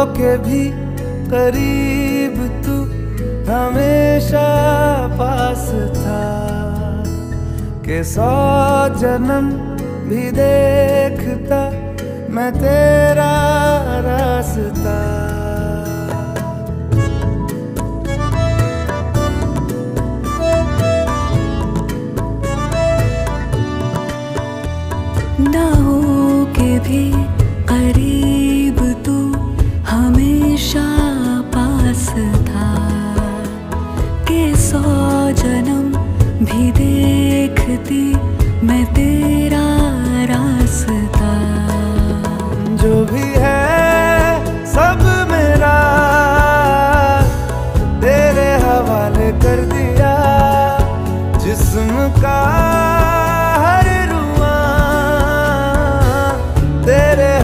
के भी करीब तू हमेशा पास था, कि 100 जन्म भी देखता मैं तेरा रास्ता। ना हो के भी करीब तू हमेशा पास था, कि 100 जन्म भी देखती मैं तेरा रास्ता। जो भी है